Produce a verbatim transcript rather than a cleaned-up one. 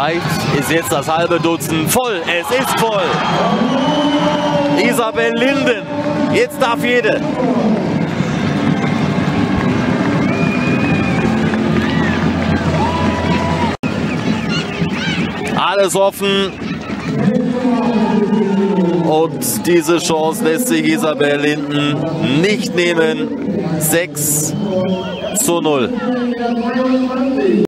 Vielleicht ist jetzt das halbe Dutzend voll. Es ist voll. Isabel Linden. Jetzt darf jede. Alles offen. Und diese Chance lässt sich Isabel Linden nicht nehmen. sechs zu null.